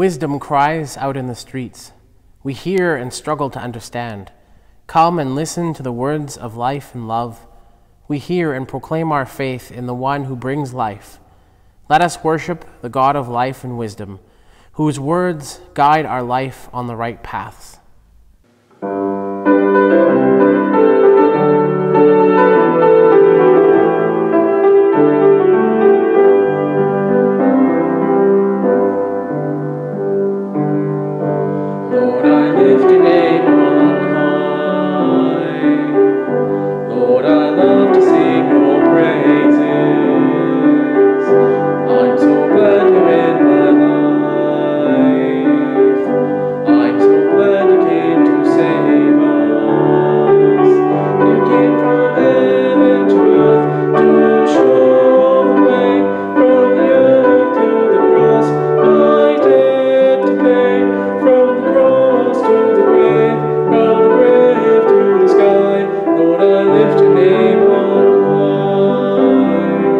Wisdom cries out in the streets. We hear and struggle to understand. Come and listen to the words of life and love. We hear and proclaim our faith in the one who brings life. Let us worship the God of life and wisdom, whose words guide our life on the right paths. Lord, I lift your name on high. Lord, I love to sing your praises. I'm so glad you're in my life. I'm so glad you came to save us. You came from heaven to earth to show the way, from the earth to the cross, my debt to pay, from the cross to the grave, from the grave to the sky. Lord, I lift your name on high.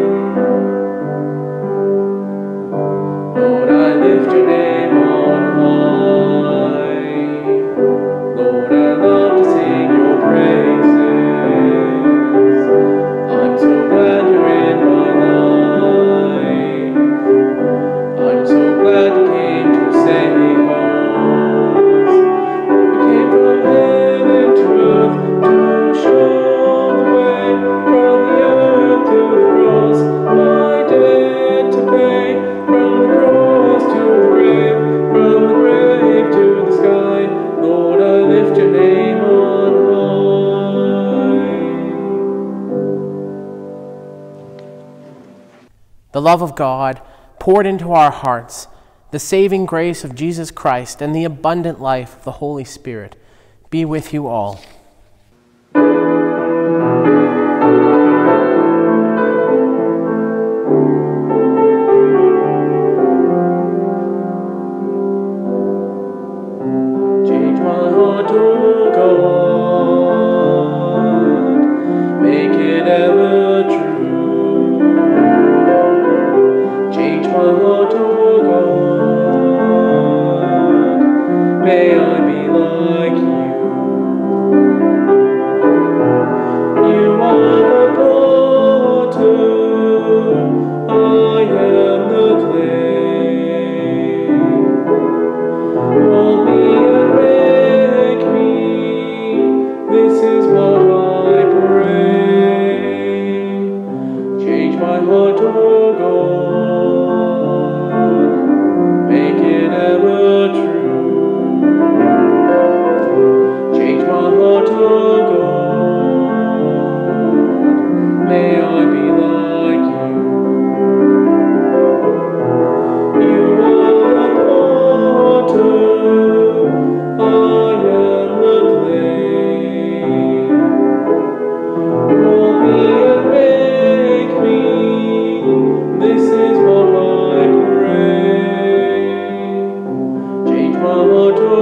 Lord, I lift your name on high. Lord, I love to sing your praises. I'm so glad you're in my life. I'm so glad you came to save us. You came from heaven to earth to show the way, from the earth to the cross, my debt to pay, from the cross to the grave, from the grave to the sky. Lord, I lift your name on high. The love of God poured into our hearts, the saving grace of Jesus Christ, and the abundant life of the Holy Spirit be with you all. Change my heart, oh God, make it ever true. Change my heart, oh God, may I be like you. You are the potter, I am the clay. Mold me and make me, this is what I pray. Change my heart, oh God, make it ever true. Change my heart, oh God, may I be like you. You are the potter, I am the clay. Mold me and make me, this is what I pray. Change my heart, oh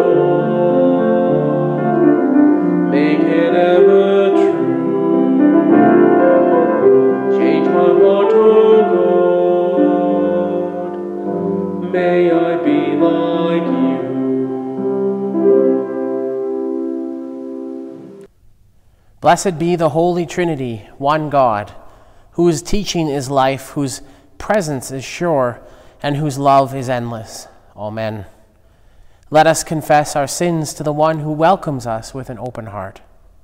God, make it ever true. Change my heart, oh God, may I be like you. Blessed be the Holy Trinity, one God, whose teaching is life, whose presence is sure, and whose love is endless. Amen. Let us confess our sins to the one who welcomes us with an open heart.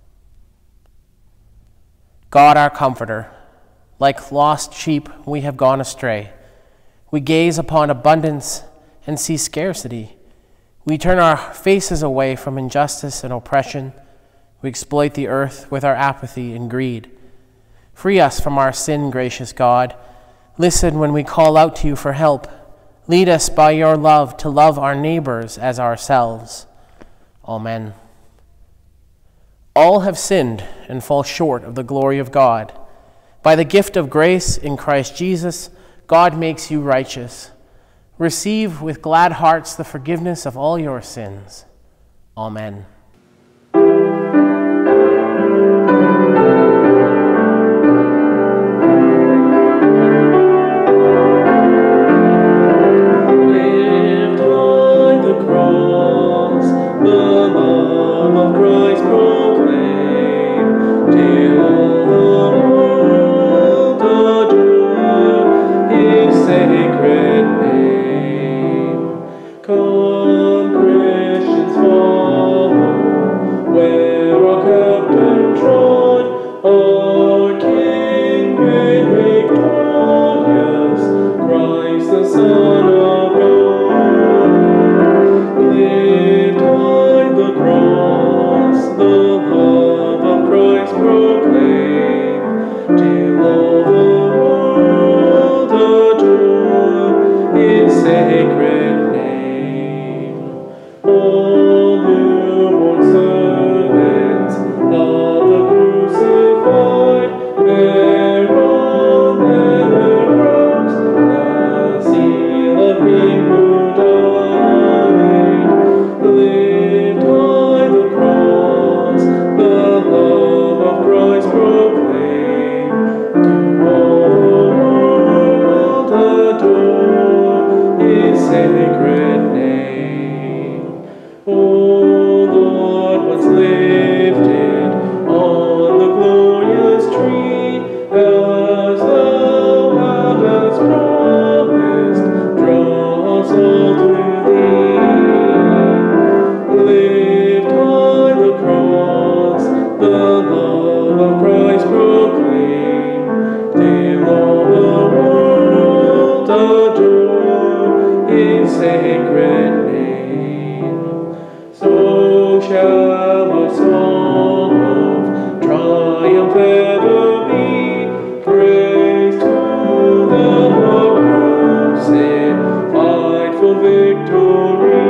God, our Comforter, like lost sheep we have gone astray. We gaze upon abundance and see scarcity. We turn our faces away from injustice and oppression. We exploit the earth with our apathy and greed. Free us from our sin, gracious God. Listen when we call out to you for help. Lead us by your love to love our neighbors as ourselves. Amen. All have sinned and fall short of the glory of God. By the gift of grace in Christ Jesus, God makes you righteous. Receive with glad hearts the forgiveness of all your sins. Amen. Lift sacred name. All newborn servants of the crucified, bear on their brows the seal of Him who died. Lift high the cross, the love of Christ proclaim. To all the world adore His sacred name. O Lord, once lifted on the glorious tree, as Thou hast promised, draw us all to Thee. Lift high the cross, the love of Christ proclaim, till all the world adore His sacred name. So shall our song of triumph ever be, praise to the crucified for victory.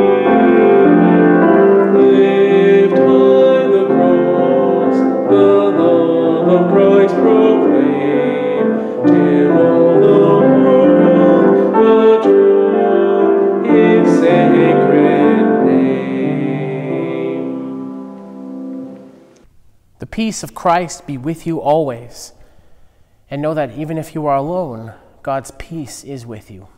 Lift high the cross, the love of Christ proclaim, till all the world adore His sacred name. The peace of Christ be with you always. And know that even if you are alone, God's peace is with you.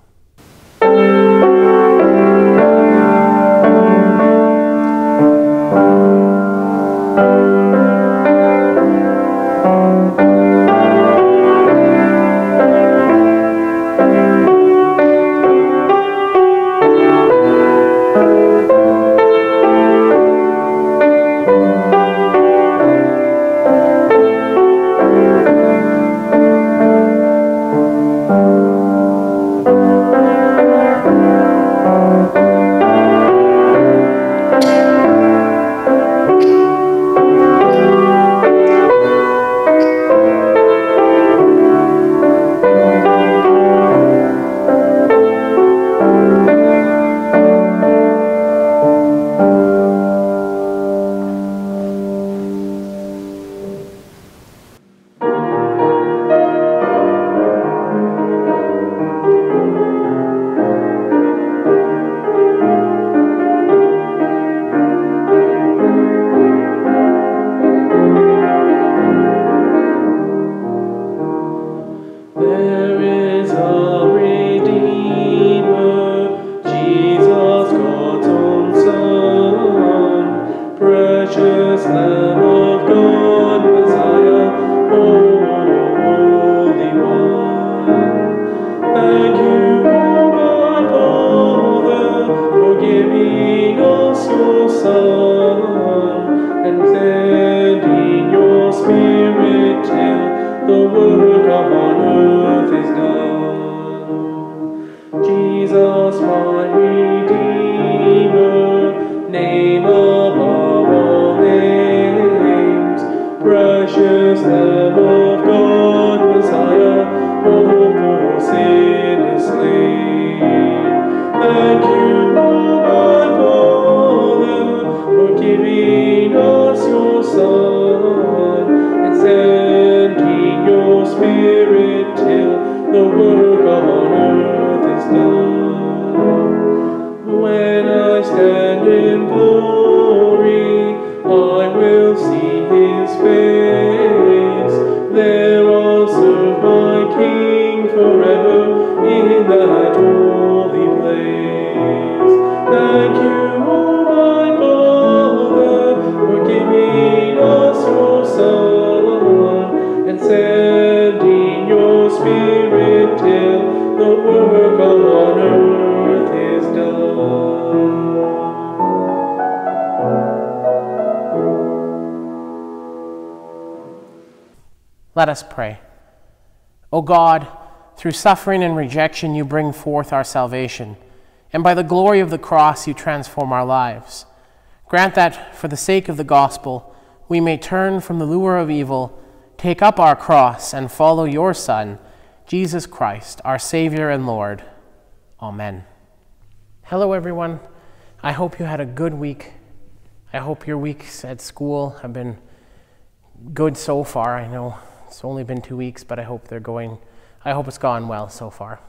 There is a Redeemer, Jesus, God's own Son, precious Lamb of God, Messiah, Holy One. Thank you, O my Father, for giving us your Son, and sending your Spirit till the work on earth is done. Jesus, my Redeemer, name above all names, precious Lamb of God, Messiah, all for sin is slain. Thank you, O my Father, for giving us your Son, and sending your Spirit till the work on earth is done. When I stand in glory, I will see His face. There I'll serve my King forever in that holy place. Thank you, O my Father, for giving us your Son, and sending your Spirit till the work on earth is done. Let us pray. O God, through suffering and rejection you bring forth our salvation, and by the glory of the cross you transform our lives. Grant that, for the sake of the gospel, we may turn from the lure of evil, take up our cross, and follow your Son, Jesus Christ, our Savior and Lord. Amen. Hello everyone. I hope you had a good week. I hope your weeks at school have been good so far. I know it's only been 2 weeks, but I hope it's gone well so far.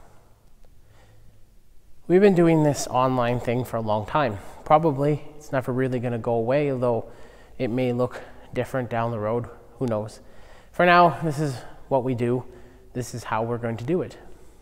We've been doing this online thing for a long time. Probably it's never really going to go away, although it may look different down the road. Who knows? For now, this is what we do. This is how we're going to do it.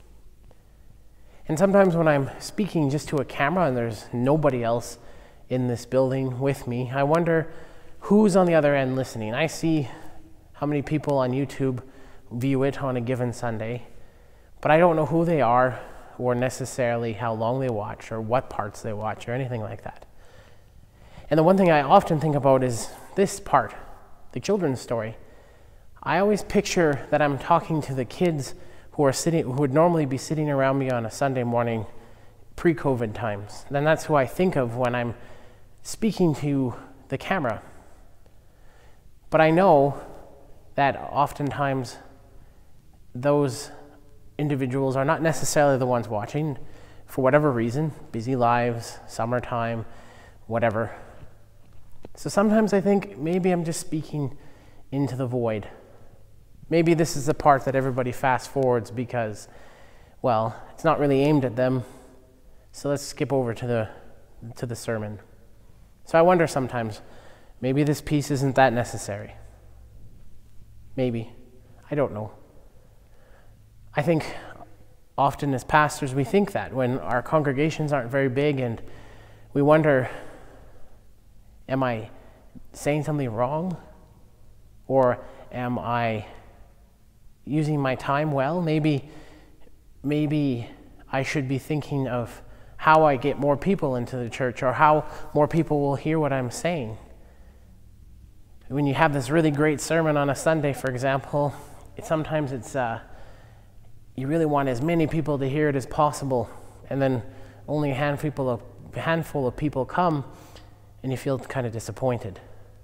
And sometimes when I'm speaking just to a camera and there's nobody else in this building with me, I wonder who's on the other end listening. I see how many people on YouTube view it on a given Sunday, but I don't know who they are or necessarily how long they watch or what parts they watch or anything like that. And the one thing I often think about is this part, the children's story. I always picture that I'm talking to the kids who would normally be sitting around me on a Sunday morning pre-COVID times. Then that's who I think of when I'm speaking to the camera. But I know that oftentimes those individuals are not necessarily the ones watching for whatever reason, busy lives, summertime, whatever. So sometimes I think maybe I'm just speaking into the void. Maybe this is the part that everybody fast forwards because, well, it's not really aimed at them. So let's skip over to the sermon. So I wonder sometimes, maybe this piece isn't that necessary. Maybe. I don't know. I think often as pastors we think that when our congregations aren't very big and we wonder, am I saying something wrong? Or am I using my time well? Maybe I should be thinking of how I get more people into the church or how more people will hear what I'm saying. When you have this really great sermon on a Sunday, for example, sometimes it's you really want as many people to hear it as possible, and then only a handful of people come, and you feel kind of disappointed.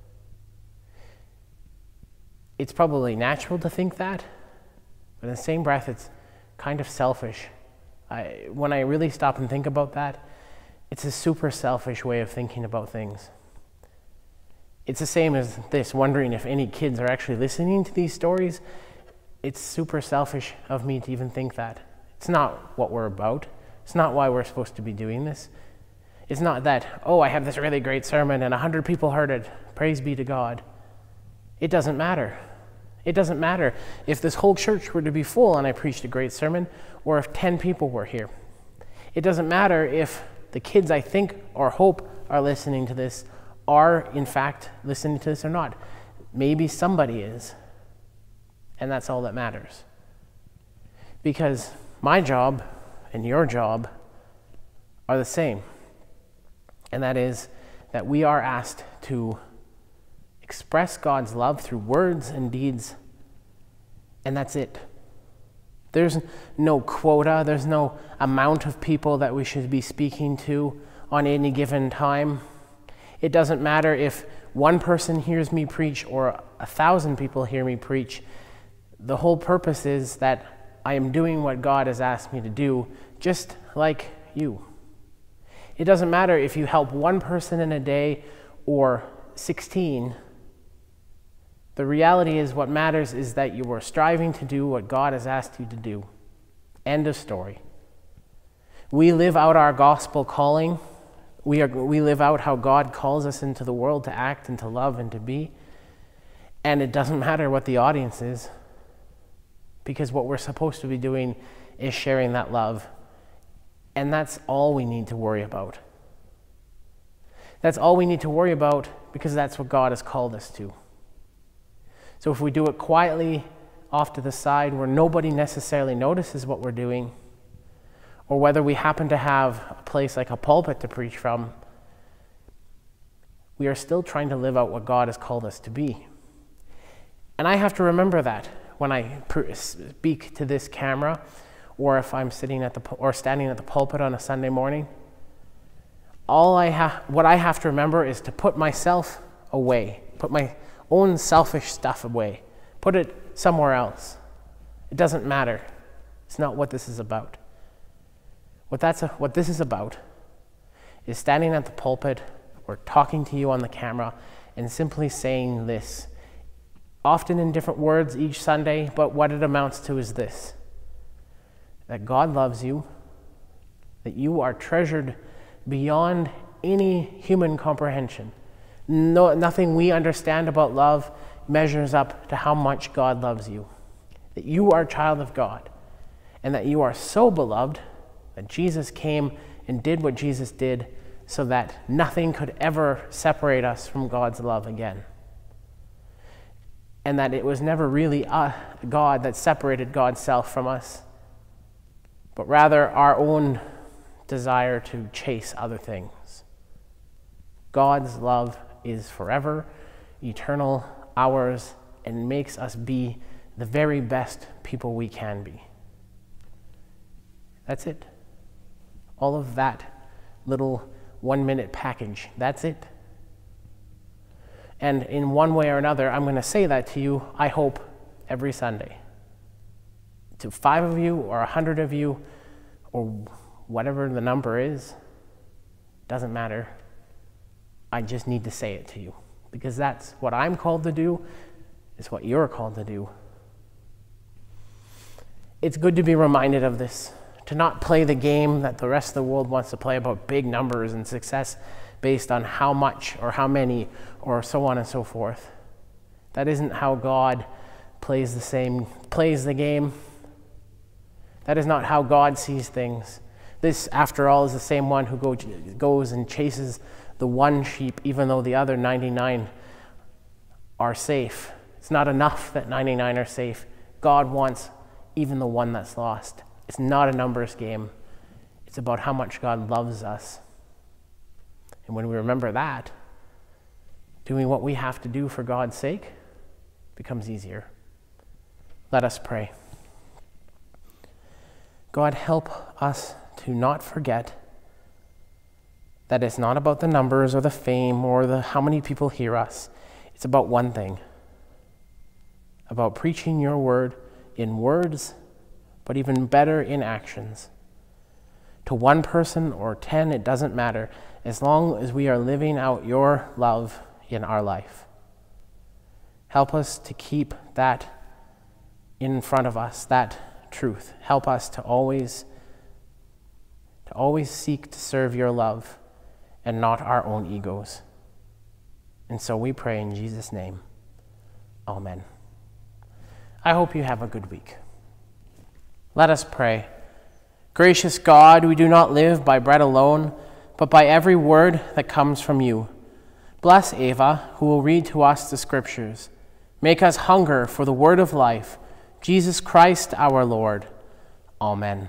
It's probably natural to think that, but in the same breath, it's kind of selfish. When I really stop and think about that, it's a super selfish way of thinking about things. It's the same as this, wondering if any kids are actually listening to these stories. It's super selfish of me to even think that. It's not what we're about. It's not why we're supposed to be doing this. It's not that, oh, I have this really great sermon and 100 people heard it. Praise be to God. It doesn't matter. It doesn't matter if this whole church were to be full and I preached a great sermon, or if 10 people were here. It doesn't matter if the kids I think or hope are listening to this are in fact listening to this or not. Maybe somebody is. And that's all that matters. Because my job and your job are the same. And that is that we are asked to express God's love through words and deeds, and that's it. There's no quota, there's no amount of people that we should be speaking to on any given time. It doesn't matter if one person hears me preach or 1,000 people hear me preach. The whole purpose is that I am doing what God has asked me to do, just like you. It doesn't matter if you help one person in a day or 16. The reality is what matters is that you are striving to do what God has asked you to do. End of story. We live out our gospel calling. We live out how God calls us into the world to act and to love and to be. And it doesn't matter what the audience is, because what we're supposed to be doing is sharing that love. And that's all we need to worry about. That's all we need to worry about because that's what God has called us to. So if we do it quietly off to the side where nobody necessarily notices what we're doing, or whether we happen to have a place like a pulpit to preach from, we are still trying to live out what God has called us to be. And I have to remember that when I speak to this camera, or if I'm standing at the pulpit on a Sunday morning. What I have to remember is to put myself away, put my own selfish stuff away, put it somewhere else. It doesn't matter. It's not what this is about. What this is about is standing at the pulpit or talking to you on the camera and simply saying this, often in different words each Sunday, but what it amounts to is this: that God loves you, that you are treasured beyond any human comprehension. Nothing we understand about love measures up to how much God loves you, that you are a child of God, and that you are so beloved that Jesus came and did what Jesus did so that nothing could ever separate us from God's love again. And that it was never really God that separated God's self from us, but rather our own desire to chase other things. God's love is forever, eternal, ours, and makes us be the very best people we can be. That's it. All of that little 1-minute package, that's it. And in one way or another, I'm going to say that to you, I hope, every Sunday. To 5 of you or 100 of you, or whatever the number is, doesn't matter. I just need to say it to you, because that's what I'm called to do. It's what you're called to do. It's good to be reminded of this, to not play the game that the rest of the world wants to play about big numbers and success based on how much or how many or so on and so forth. That isn't how God plays the game. That is not how God sees things. This, after all, is the same one who goes and chases the one sheep, even though the other 99 are safe. It's not enough that 99 are safe. God wants even the one that's lost. It's not a numbers game. It's about how much God loves us. And when we remember that, doing what we have to do for God's sake becomes easier. Let us pray. God, help us to not forget that it's not about the numbers or the fame or how many people hear us. It's about one thing, about preaching your word in words, but even better in actions. To one person or 10, it doesn't matter, as long as we are living out your love in our life. Help us to keep that in front of us, that truth. Help us to always seek to serve your love and not our own egos. And so we pray in Jesus' name. Amen. I hope you have a good week. Let us pray. Gracious God, we do not live by bread alone, but by every word that comes from you. Bless Ava, who will read to us the scriptures. Make us hunger for the word of life, Jesus Christ our Lord. Amen.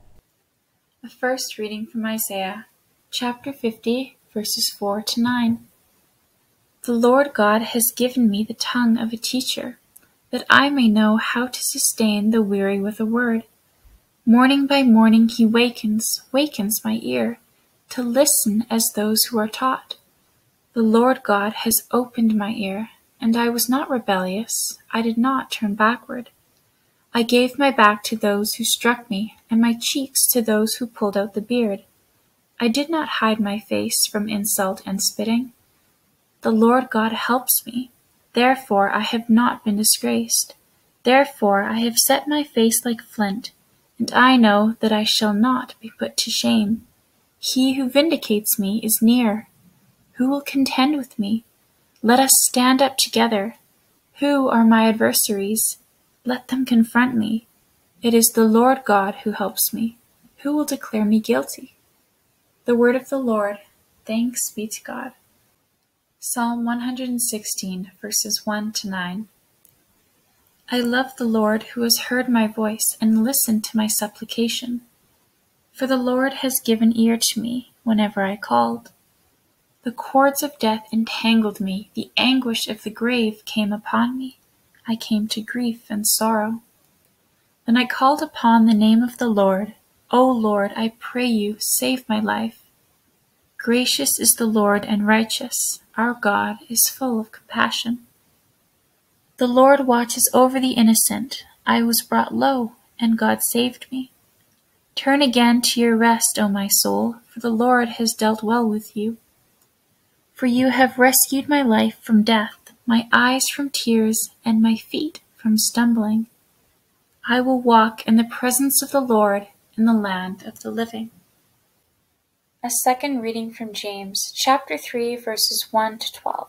A first reading from Isaiah, chapter 50, verses 4 to 9. The Lord God has given me the tongue of a teacher, that I may know how to sustain the weary with a word. Morning by morning he wakens my ear, to listen as those who are taught. The Lord God has opened my ear, and I was not rebellious. I did not turn backward. I gave my back to those who struck me, and my cheeks to those who pulled out the beard. I did not hide my face from insult and spitting. The Lord God helps me. Therefore I have not been disgraced. Therefore I have set my face like flint, and I know that I shall not be put to shame. He who vindicates me is near. Who will contend with me? Let us stand up together. Who are my adversaries? Let them confront me. It is the Lord God who helps me. Who will declare me guilty? The word of the Lord. Thanks be to God. Psalm 116, verses 1 to 9. I love the Lord who has heard my voice and listened to my supplication. For the Lord has given ear to me whenever I called. The cords of death entangled me. The anguish of the grave came upon me. I came to grief and sorrow. Then I called upon the name of the Lord. O Lord, I pray you, save my life. Gracious is the Lord and righteous. Our God is full of compassion. The Lord watches over the innocent. I was brought low, and God saved me. Turn again to your rest, O my soul, for the Lord has dealt well with you. For you have rescued my life from death, my eyes from tears, and my feet from stumbling. I will walk in the presence of the Lord in the land of the living. A second reading from James, chapter 3, verses 1 to 12.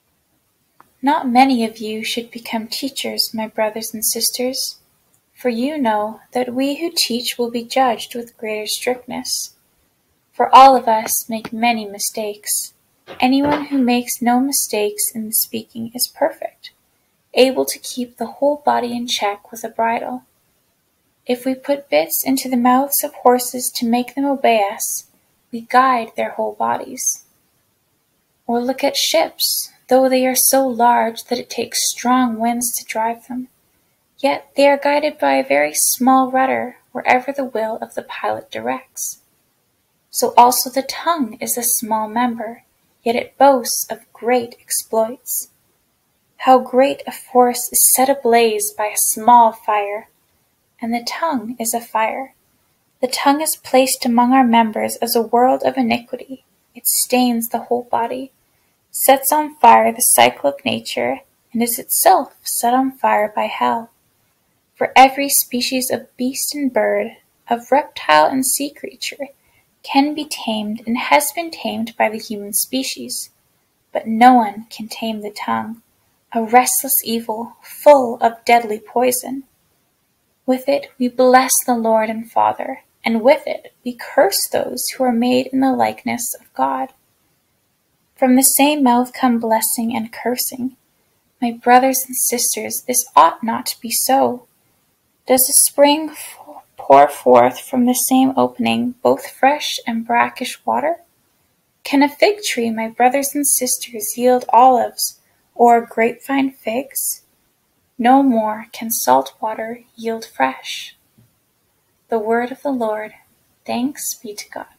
Not many of you should become teachers, my brothers and sisters, for you know that we who teach will be judged with greater strictness. For all of us make many mistakes. Anyone who makes no mistakes in the speaking is perfect, able to keep the whole body in check with a bridle. If we put bits into the mouths of horses to make them obey us, we guide their whole bodies. Or look at ships, though they are so large that it takes strong winds to drive them. Yet they are guided by a very small rudder wherever the will of the pilot directs. So also the tongue is a small member, yet it boasts of great exploits. How great a forest is set ablaze by a small fire! And the tongue is a fire. The tongue is placed among our members as a world of iniquity. It stains the whole body, sets on fire the cycle of nature, and is itself set on fire by hell. For every species of beast and bird, of reptile and sea creature, can be tamed and has been tamed by the human species. But no one can tame the tongue, a restless evil, full of deadly poison. With it we bless the Lord and Father, and with it we curse those who are made in the likeness of God. From the same mouth come blessing and cursing. My brothers and sisters, this ought not to be so. Does a spring pour forth from the same opening both fresh and brackish water? Can a fig tree, my brothers and sisters, yield olives, or grapevine figs? No more can salt water yield fresh. The word of the Lord. Thanks be to God.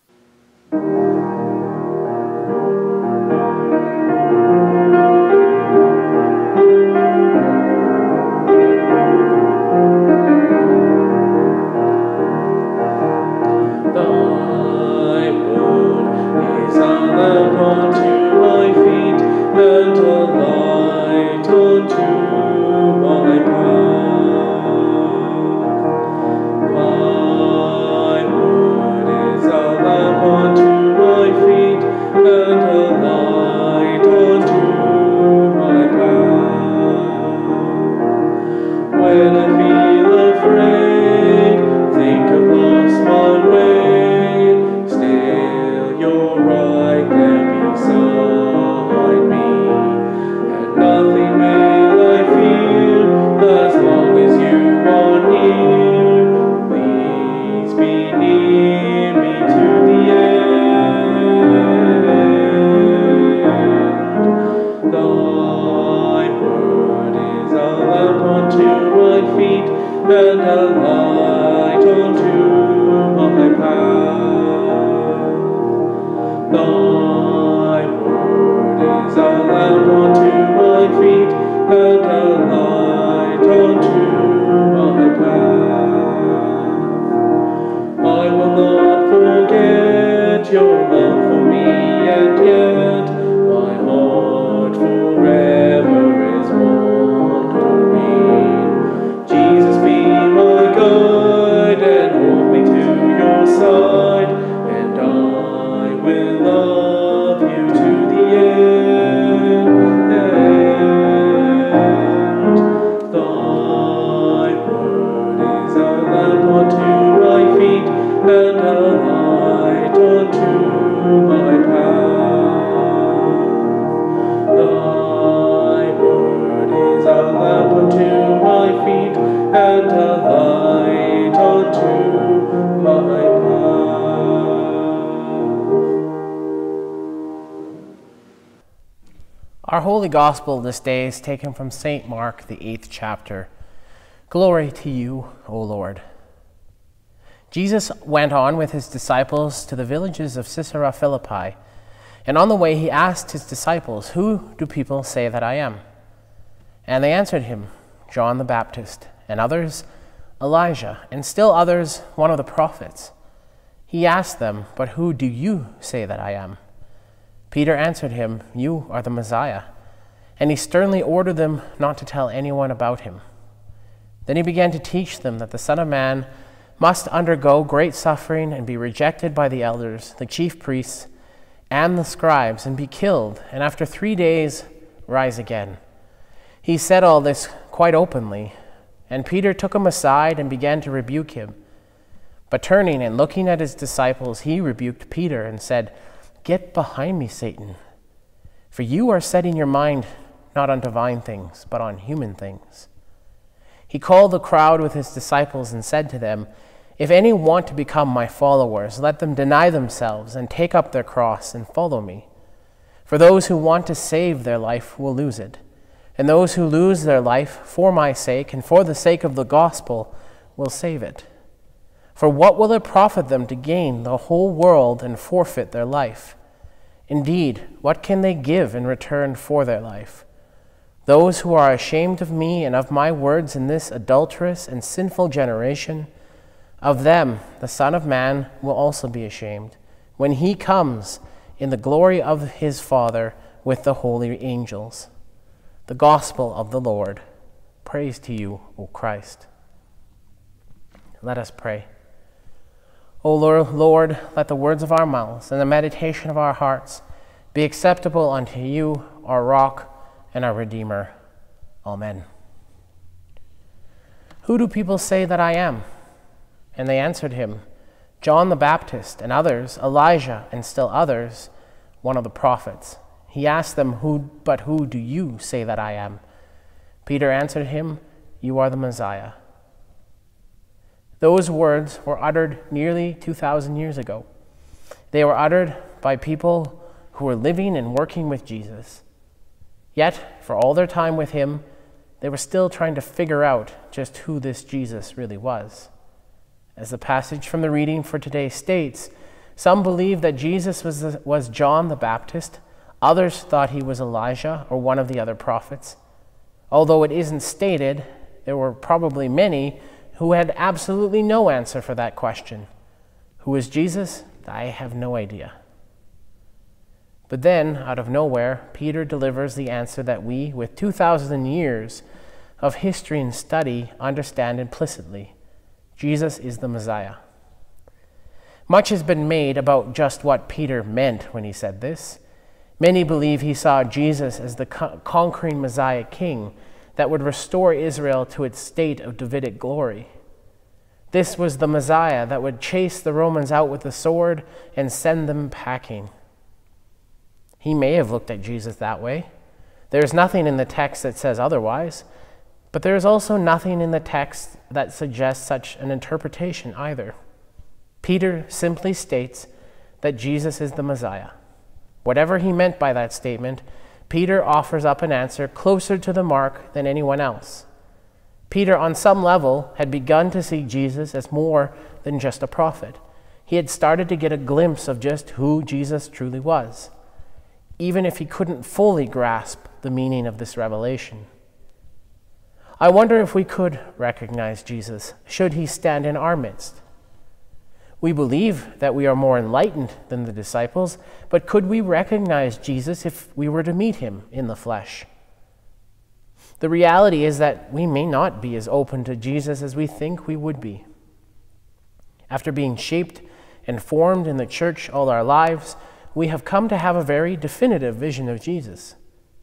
Our Holy Gospel this day is taken from St. Mark, the 8th chapter. Glory to you, O Lord. Jesus went on with his disciples to the villages of Caesarea Philippi, and on the way he asked his disciples, "Who do people say that I am?" And they answered him, "John the Baptist, and others, Elijah, and still others one of the prophets. He asked them, "But who do you say that I am?" Peter answered him, "You are the Messiah." And he sternly ordered them not to tell anyone about him. Then he began to teach them that the Son of Man must undergo great suffering and be rejected by the elders, the chief priests, and the scribes, and be killed, and after 3 days rise again. He said all this quite openly, and Peter took him aside and began to rebuke him. But turning and looking at his disciples, he rebuked Peter and said, "Get behind me, Satan, for you are setting your mind not on divine things, but on human things." He called the crowd with his disciples and said to them, "If any want to become my followers, let them deny themselves and take up their cross and follow me. For those who want to save their life will lose it, and those who lose their life for my sake and for the sake of the gospel will save it. For what will it profit them to gain the whole world and forfeit their life? Indeed, what can they give in return for their life? Those who are ashamed of me and of my words in this adulterous and sinful generation, of them the Son of Man will also be ashamed, when he comes in the glory of his Father with the holy angels." The gospel of the Lord. Praise to you, O Christ. Let us pray. O Lord, let the words of our mouths and the meditation of our hearts be acceptable unto you, our rock and our Redeemer. Amen. Who do people say that I am? And they answered him, John the Baptist, and others, Elijah, and still others, one of the prophets. He asked them, But who do you say that I am? Peter answered him, You are the Messiah. Those words were uttered nearly 2,000 years ago. They were uttered by people who were living and working with Jesus. Yet, for all their time with him, they were still trying to figure out just who this Jesus really was. As the passage from the reading for today states, some believed that Jesus was John the Baptist. Others thought he was Elijah or one of the other prophets. Although it isn't stated, there were probably many who had absolutely no answer for that question. Who is Jesus? I have no idea. But then, out of nowhere, Peter delivers the answer that we, with 2,000 years of history and study, understand implicitly. Jesus is the Messiah. Much has been made about just what Peter meant when he said this. Many believe he saw Jesus as the conquering Messiah king that would restore Israel to its state of Davidic glory. This was the Messiah that would chase the Romans out with the sword and send them packing. He may have looked at Jesus that way. There is nothing in the text that says otherwise, but there is also nothing in the text that suggests such an interpretation either. Peter simply states that Jesus is the Messiah. Whatever he meant by that statement, Peter offers up an answer closer to the mark than anyone else. Peter, on some level, had begun to see Jesus as more than just a prophet. He had started to get a glimpse of just who Jesus truly was, even if he couldn't fully grasp the meaning of this revelation. I wonder if we could recognize Jesus, should he stand in our midst. We believe that we are more enlightened than the disciples, but could we recognize Jesus if we were to meet him in the flesh? The reality is that we may not be as open to Jesus as we think we would be. After being shaped and formed in the church all our lives, we have come to have a very definitive vision of Jesus.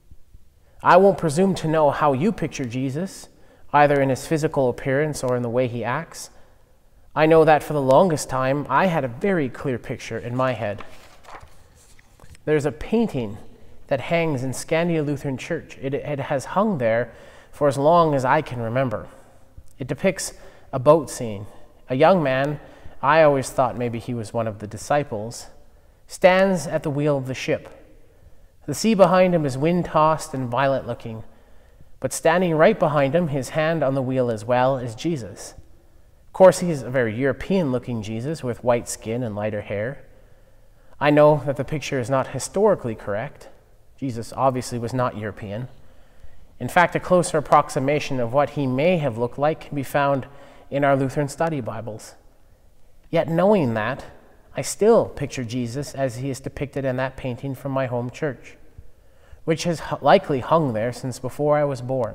I won't presume to know how you picture Jesus, either in his physical appearance or in the way he acts. I know that for the longest time, I had a very clear picture in my head. There's a painting that hangs in Scandia Lutheran Church. It has hung there for as long as I can remember. It depicts a boat scene. A young man, I always thought maybe he was one of the disciples, stands at the wheel of the ship. The sea behind him is wind-tossed and violent-looking, but standing right behind him, his hand on the wheel as well, is Jesus. Of course, he's a very European-looking Jesus with white skin and lighter hair. I know that the picture is not historically correct. Jesus obviously was not European. In fact, a closer approximation of what he may have looked like can be found in our Lutheran study Bibles. Yet knowing that, I still picture Jesus as he is depicted in that painting from my home church, which has likely hung there since before I was born.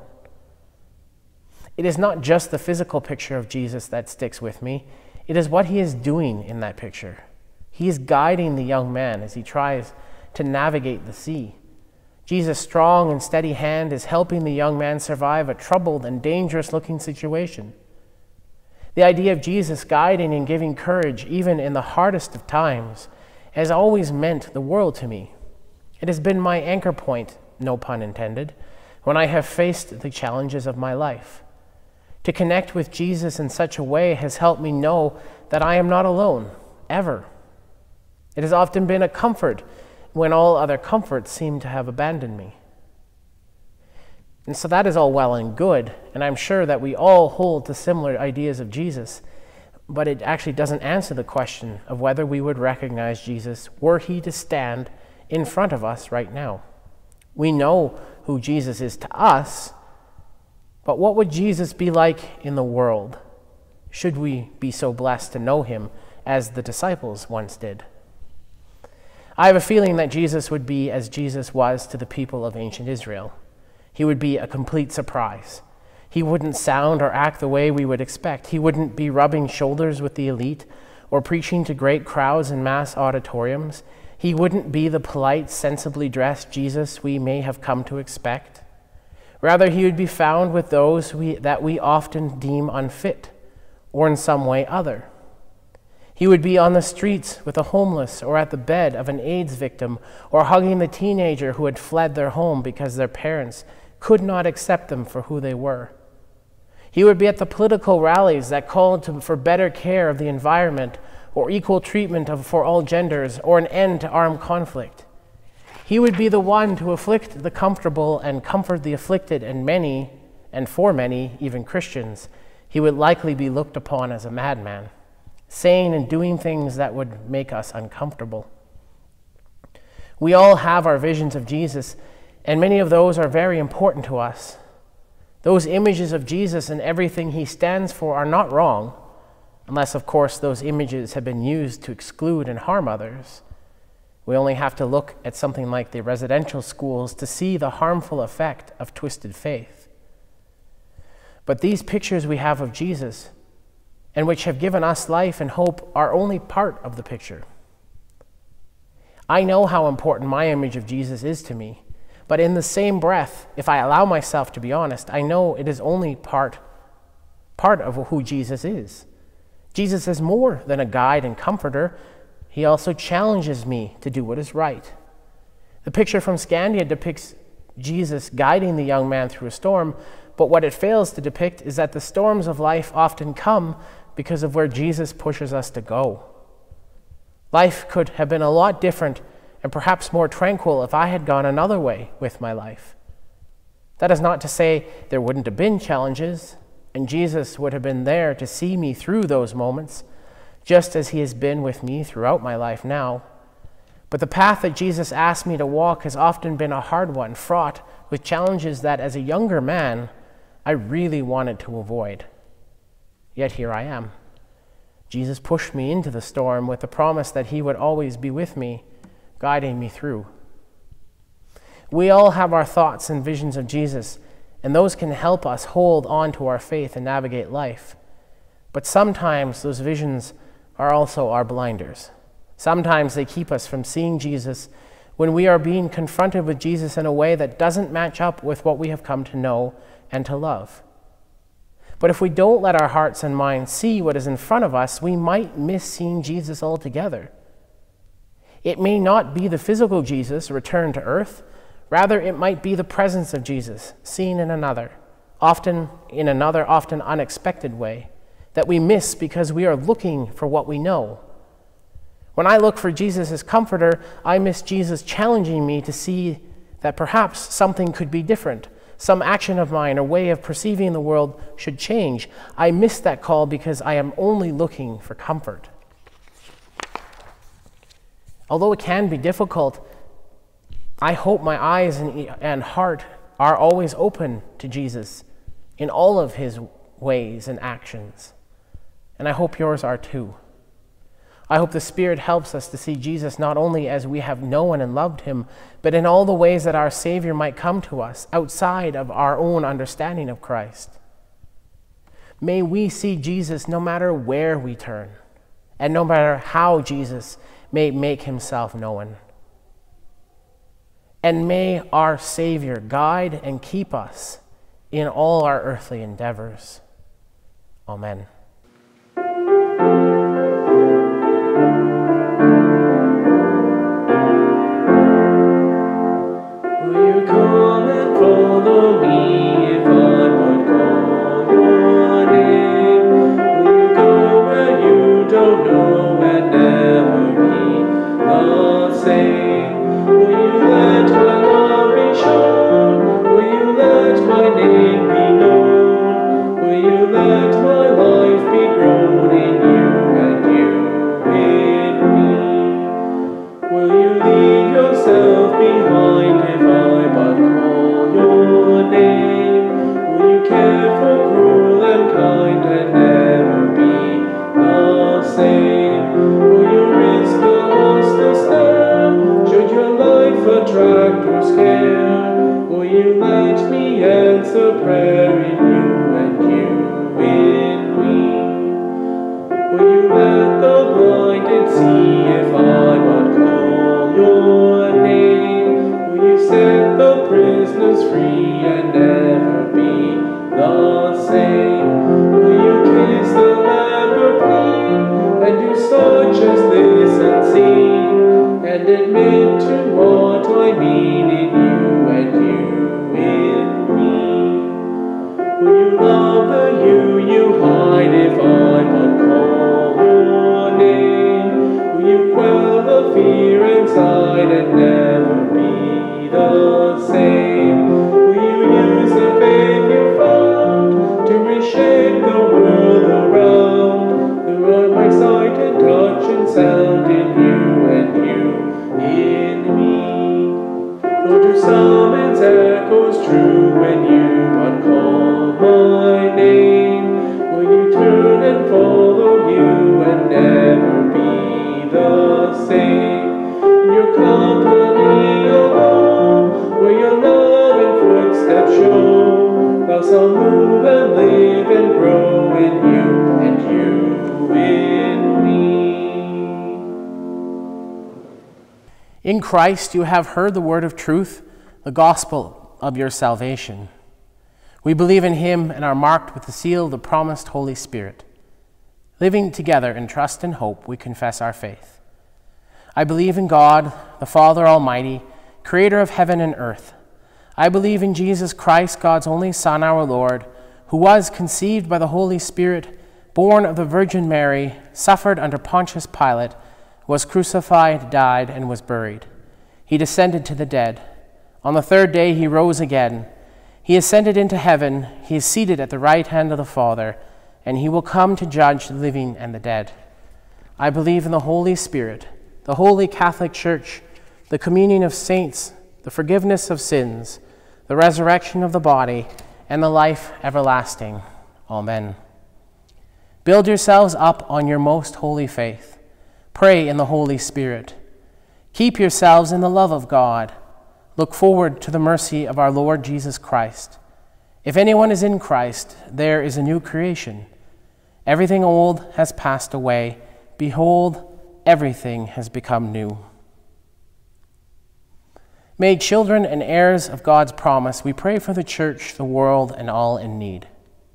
It is not just the physical picture of Jesus that sticks with me, it is what he is doing in that picture. He is guiding the young man as he tries to navigate the sea. Jesus' strong and steady hand is helping the young man survive a troubled and dangerous-looking situation. The idea of Jesus guiding and giving courage, even in the hardest of times, has always meant the world to me. It has been my anchor point, no pun intended, when I have faced the challenges of my life. To connect with Jesus in such a way has helped me know that I am not alone, ever. It has often been a comfort when all other comforts seem to have abandoned me. And so that is all well and good, and I'm sure that we all hold to similar ideas of Jesus, but it actually doesn't answer the question of whether we would recognize Jesus were he to stand in front of us right now. We know who Jesus is to us, but what would Jesus be like in the world, should we be so blessed to know him as the disciples once did? I have a feeling that Jesus would be as Jesus was to the people of ancient Israel. He would be a complete surprise. He wouldn't sound or act the way we would expect. He wouldn't be rubbing shoulders with the elite or preaching to great crowds in mass auditoriums. He wouldn't be the polite, sensibly dressed Jesus we may have come to expect. Rather, he would be found with those that we often deem unfit or in some way other. He would be on the streets with a homeless or at the bed of an AIDS victim or hugging the teenager who had fled their home because their parents could not accept them for who they were. He would be at the political rallies that called for better care of the environment or equal treatment for all genders or an end to armed conflict. He would be the one to afflict the comfortable and comfort the afflicted, and for many, even Christians, he would likely be looked upon as a madman, saying and doing things that would make us uncomfortable. We all have our visions of Jesus, and many of those are very important to us. Those images of Jesus and everything he stands for are not wrong, unless, of course, those images have been used to exclude and harm others. We only have to look at something like the residential schools to see the harmful effect of twisted faith. But these pictures we have of Jesus, and which have given us life and hope, are only part of the picture. I know how important my image of Jesus is to me, but in the same breath, if I allow myself to be honest, I know it is only part of who Jesus is. Jesus is more than a guide and comforter. He also challenges me to do what is right. The picture from Scandia depicts Jesus guiding the young man through a storm, but what it fails to depict is that the storms of life often come because of where Jesus pushes us to go. Life could have been a lot different and perhaps more tranquil if I had gone another way with my life. That is not to say there wouldn't have been challenges, and Jesus would have been there to see me through those moments, just as he has been with me throughout my life now. But the path that Jesus asked me to walk has often been a hard one, fraught with challenges that as a younger man, I really wanted to avoid. Yet here I am. Jesus pushed me into the storm with the promise that he would always be with me, guiding me through. We all have our thoughts and visions of Jesus, and those can help us hold on to our faith and navigate life. But sometimes those visions are also our blinders. Sometimes they keep us from seeing Jesus when we are being confronted with Jesus in a way that doesn't match up with what we have come to know and to love. But if we don't let our hearts and minds see what is in front of us, we might miss seeing Jesus altogether. It may not be the physical Jesus returned to earth. Rather, it might be the presence of Jesus seen in another, often unexpected way, that we miss because we are looking for what we know. When I look for Jesus as comforter, I miss Jesus challenging me to see that perhaps something could be different. Some action of mine or way of perceiving the world should change. I miss that call because I am only looking for comfort. Although it can be difficult, I hope my eyes and heart are always open to Jesus in all of his ways and actions. and I hope yours are too. I hope the Spirit helps us to see Jesus not only as we have known and loved him, but in all the ways that our Savior might come to us outside of our own understanding of Christ. May we see Jesus no matter where we turn, and no matter how Jesus may make himself known. And may our Savior guide and keep us in all our earthly endeavors. Amen. Will you come and follow me if I would call your name? Will you go where you don't know and never be the same? Will you let my love be shown? Will you let my name be known? Will you let my life be grown in you and you in me? Will you leave yourself behind if I but call your name? Will you care for cruel and kind and never be the same? Will you risk the hostile stare? Should your life attract or scare? Will you let me answer prayer in you and you in me? Will you let the blinded see if I but call your name? Will you set the prisoners free and never be the same? Will you kiss the leper clean and do such as this unseen and admit to what I mean in you and you in me? Will you love the you hide if I but call your name? Will you quell the fear inside and never be the same? Will you use the faith you found to reshape the world around? Through my sight and touch and sound in you and you in me. Lord, do summons echoes true when you but call my name? Will you turn and follow you and never be the same? In your company alone, where your love and footsteps show, thou shalt move and live and grow in you and you in me. In Christ you have heard the word of truth, the gospel of your salvation. We believe in him and are marked with the seal of the promised Holy Spirit. Living together in trust and hope, we confess our faith. I believe in God, the Father Almighty, creator of heaven and earth. I believe in Jesus Christ, God's only Son, our Lord, who was conceived by the Holy Spirit, born of the Virgin Mary, suffered under Pontius Pilate, was crucified, died, and was buried. He descended to the dead. On the third day he rose again. He ascended into heaven. He is seated at the right hand of the Father, and he will come to judge the living and the dead. I believe in the Holy Spirit, the Holy Catholic Church, the communion of saints, the forgiveness of sins, the resurrection of the body, and the life everlasting. Amen. Build yourselves up on your most holy faith. Pray in the Holy Spirit. Keep yourselves in the love of God. Look forward to the mercy of our Lord Jesus Christ. If anyone is in Christ, there is a new creation. Everything old has passed away. Behold, everything has become new. Made children and heirs of God's promise, we pray for the church, the world, and all in need.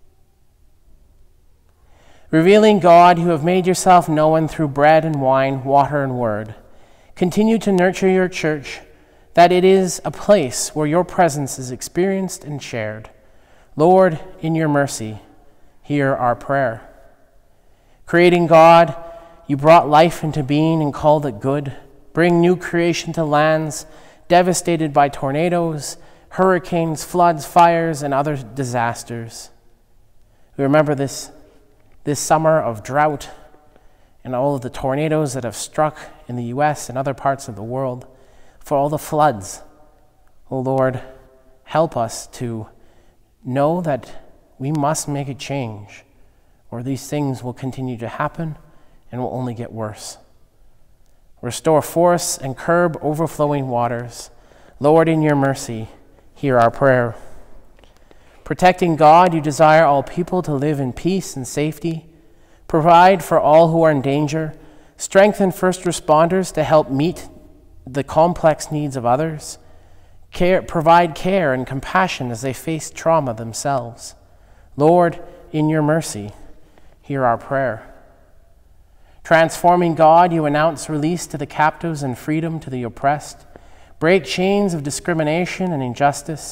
Revealing God, who have made yourself known through bread and wine, water and word, continue to nurture your church, that it is a place where your presence is experienced and shared. Lord, in your mercy, hear our prayer. Creating God, you brought life into being and called it good. Bring new creation to lands devastated by tornadoes, hurricanes, floods, fires, and other disasters. We remember this summer of drought and all of the tornadoes that have struck in the U.S. and other parts of the world, for all the floods. Oh Lord, help us to know that we must make a change. or these things will continue to happen and will only get worse. Restore forests and curb overflowing waters. Lord, in your mercy, hear our prayer. Protecting God, you desire all people to live in peace and safety. Provide for all who are in danger. Strengthen first responders to help meet the complex needs of others. Provide care and compassion as they face trauma themselves. Lord, in your mercy, hear our prayer. Transforming God, you announce release to the captives and freedom to the oppressed. Break chains of discrimination and injustice.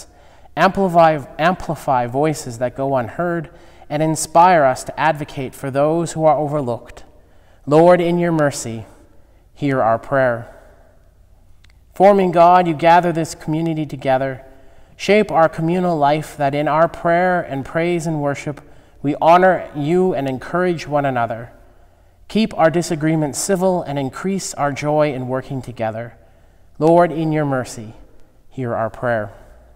Amplify voices that go unheard, and inspire us to advocate for those who are overlooked. Lord, in your mercy, hear our prayer. Forming God, you gather this community together. Shape our communal life that in our prayer and praise and worship, we honor you and encourage one another. Keep our disagreements civil and increase our joy in working together. Lord, in your mercy, hear our prayer.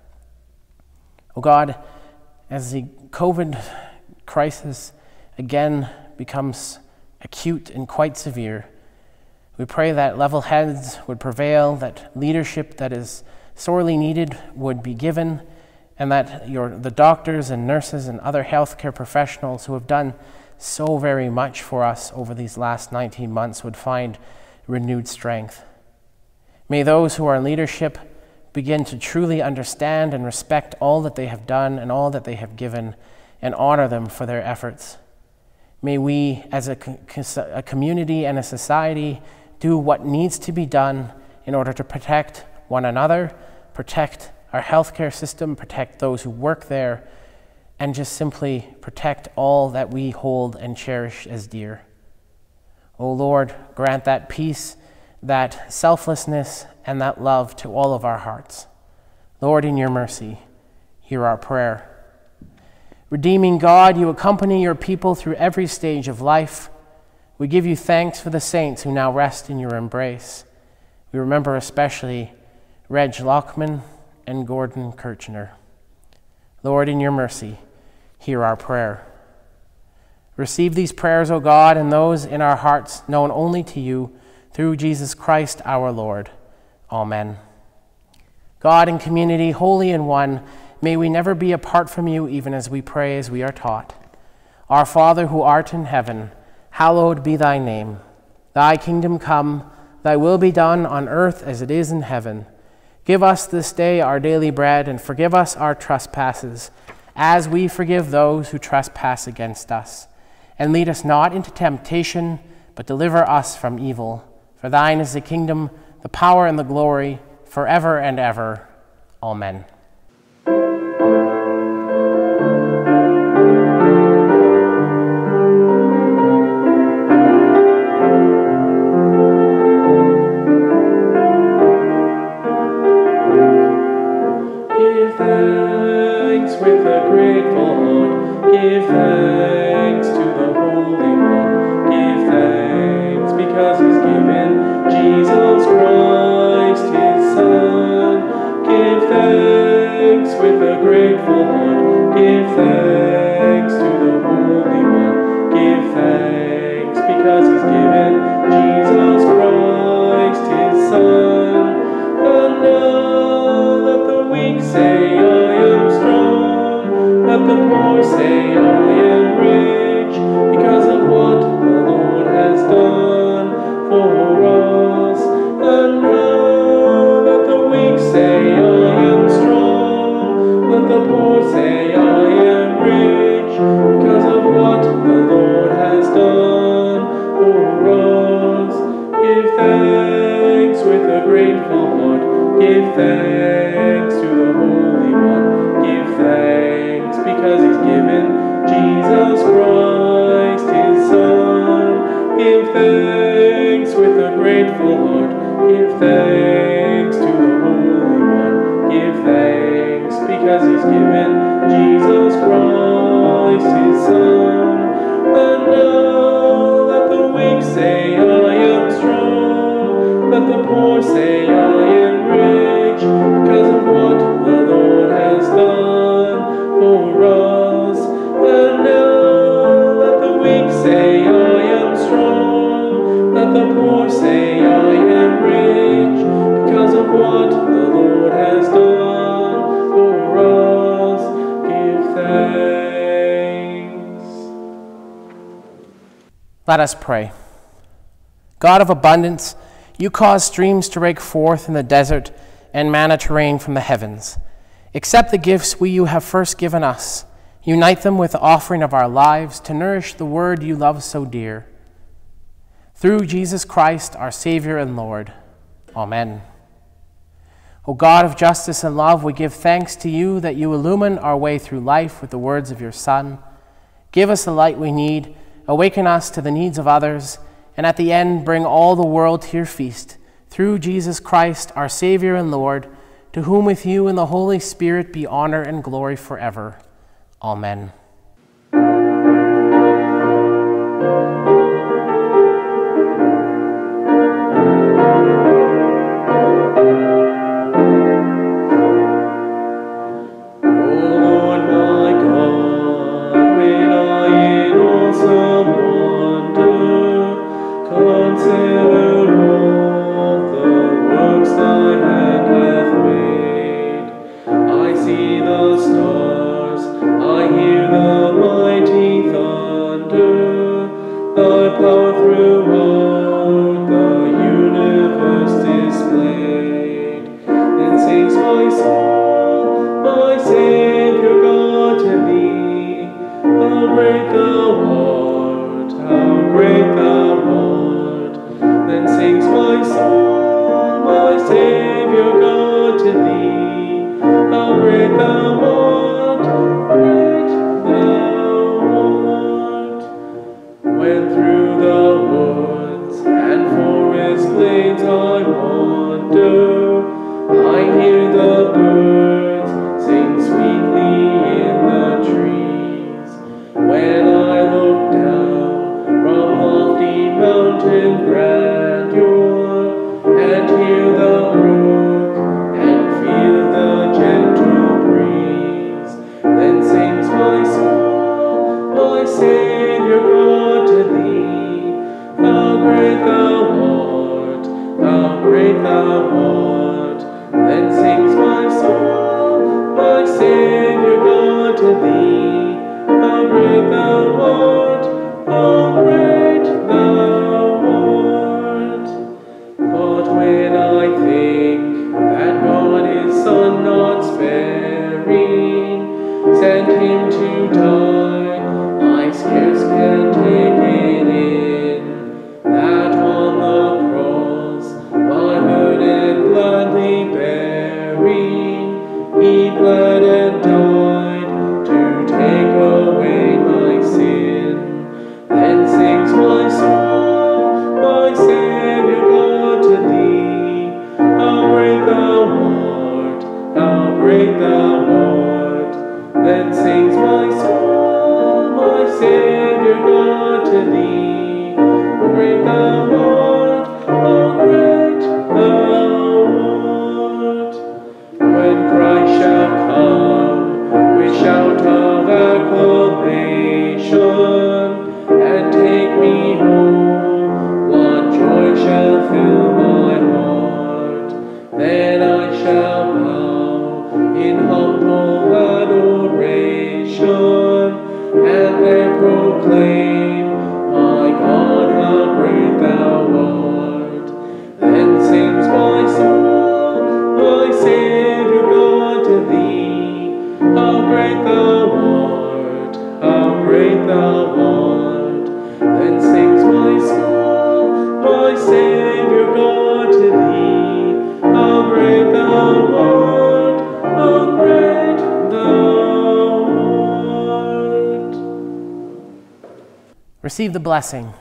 Oh God, as the COVID crisis again becomes acute and quite severe, we pray that level heads would prevail, that leadership that is sorely needed would be given, and that the doctors and nurses and other healthcare professionals who have done so very much for us over these last 19 months would find renewed strength. May those who are in leadership begin to truly understand and respect all that they have done and all that they have given, and honor them for their efforts. May we, as a community and a society, do what needs to be done in order to protect one another, protect our healthcare system, protect those who work there, and just simply protect all that we hold and cherish as dear. O Lord, grant that peace, that selflessness, and that love to all of our hearts. Lord, in your mercy, hear our prayer. Redeeming God, you accompany your people through every stage of life. We give you thanks for the saints who now rest in your embrace. We remember especially Reg Lockman and Gordon Kirchner. Lord, in your mercy, hear our prayer. Receive these prayers, O God, and those in our hearts known only to you, through Jesus Christ our Lord. Amen. God and community, holy and one, may we never be apart from you, even as we pray as we are taught. Our Father who art in heaven, hallowed be thy name. Thy kingdom come, thy will be done on earth as it is in heaven. Give us this day our daily bread, and forgive us our trespasses, as we forgive those who trespass against us. And lead us not into temptation, but deliver us from evil. For thine is the kingdom, the power, and the glory, forever and ever. Amen. Give thanks with a grateful heart. Give thanks to the Holy One. Give thanks because he's given Jesus Christ his Son. Give thanks with a grateful heart. Give thanks to the Holy One. Give thanks because he's given Jesus Christ his Son. And now let the weak say, I am strong. Let the poor say, I am rich, because of what the Lord has done for us. And now let the weak say, I am strong. Let the poor say, I am rich, because of what the Lord has done for us. Give thanks with a grateful heart. Give thanks to the Holy One. Give thanks because he's given Jesus Christ his Son. Give thanks with a grateful heart. Give thanks to the Holy One. Give thanks because he's given Jesus Christ his Son. And now let the weak say, I am strong. Let the poor say, I am rich, because of what the Lord has done for us. And now let the Let us pray. God of abundance, you cause streams to break forth in the desert and manna to rain from the heavens. Accept the gifts you have first given us. Unite them with the offering of our lives to nourish the word you love so dear. Through Jesus Christ, our Savior and Lord. Amen. O God of justice and love, we give thanks to you that you illumine our way through life with the words of your Son. Give us the light we need, awaken us to the needs of others, and at the end bring all the world to your feast. Through Jesus Christ, our Savior and Lord, to whom with you and the Holy Spirit be honor and glory forever. Amen. Receive the blessing.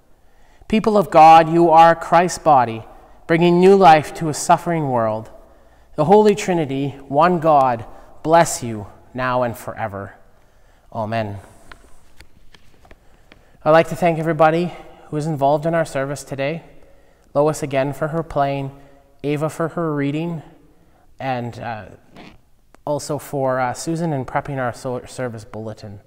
People of God, you are Christ's body, bringing new life to a suffering world. The Holy Trinity, one God, bless you now and forever. Amen. I'd like to thank everybody who was involved in our service today. Lois again for her playing, Ava for her reading, and also for Susan in prepping our service bulletin.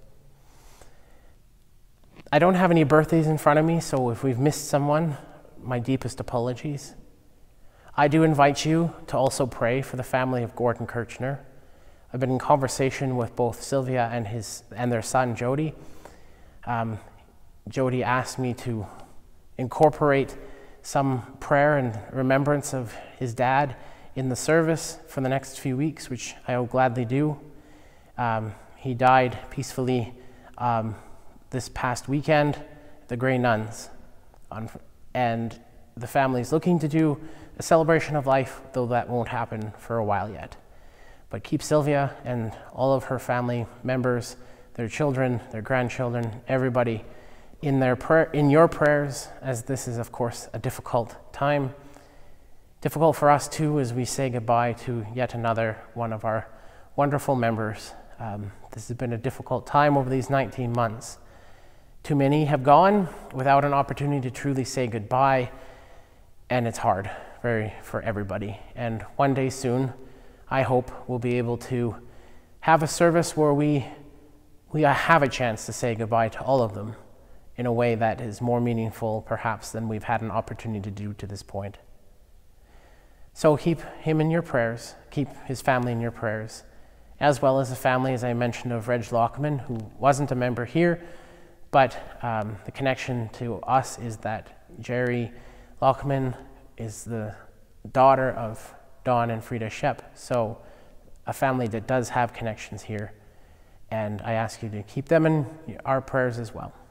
I don't have any birthdays in front of me, so if we've missed someone, my deepest apologies. I do invite you to also pray for the family of Gordon Kirchner. I've been in conversation with both Sylvia and their son, Jody. Jody asked me to incorporate some prayer and remembrance of his dad in the service for the next few weeks, which I will gladly do. He died peacefully this past weekend at the Grey Nuns, and the family is looking to do a celebration of life, though that won't happen for a while yet. But keep Sylvia and all of her family members, their children, their grandchildren, everybody in your prayers, as this is, of course, a difficult time. Difficult for us, too, as we say goodbye to yet another one of our wonderful members. This has been a difficult time over these 19 months. Too many have gone without an opportunity to truly say goodbye, and it's hard for everybody. And one day soon, I hope we'll be able to have a service where we have a chance to say goodbye to all of them in a way that is more meaningful, perhaps, than we've had an opportunity to do to this point. So keep him in your prayers, keep his family in your prayers, as well as the family, as I mentioned, of Reg Lockman, who wasn't a member here, but the connection to us is that Jerry Lockman is the daughter of Don and Frida Shep, so a family that does have connections here, and I ask you to keep them in our prayers as well.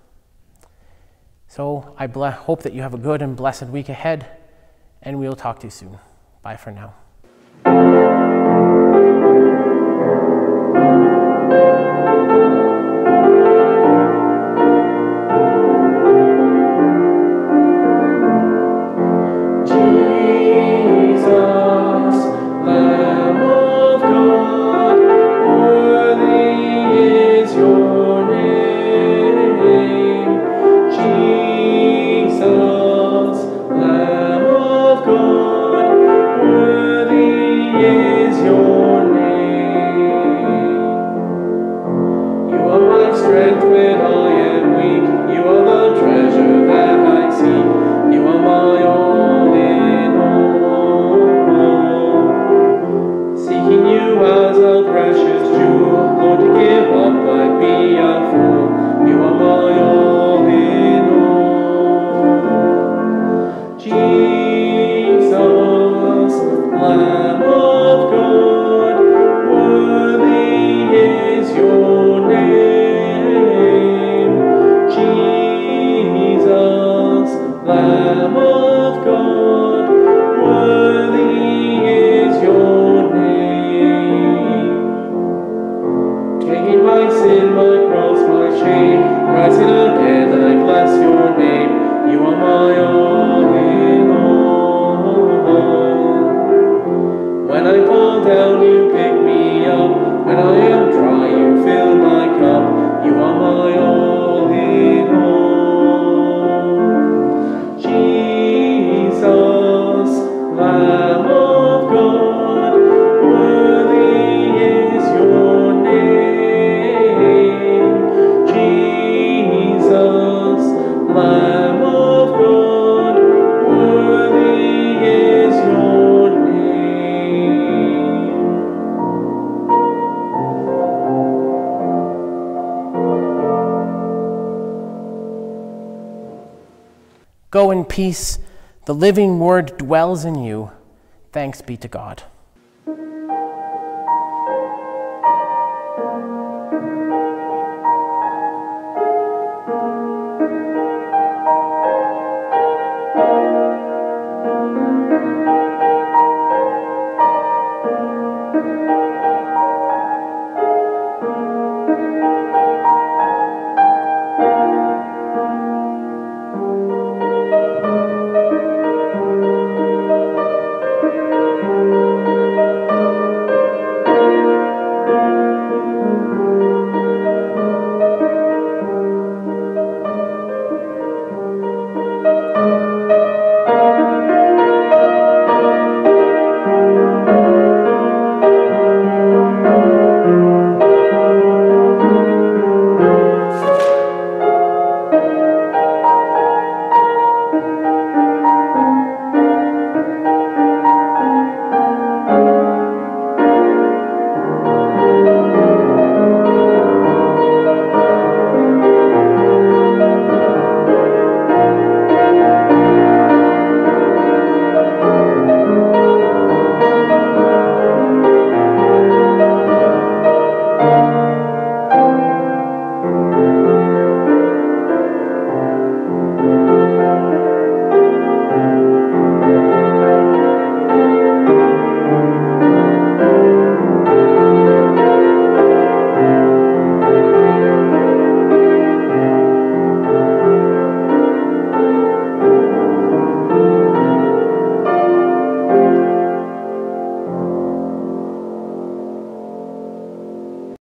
So I hope that you have a good and blessed week ahead, and we'll talk to you soon. Bye for now. Go in peace. The living word dwells in you. Thanks be to God.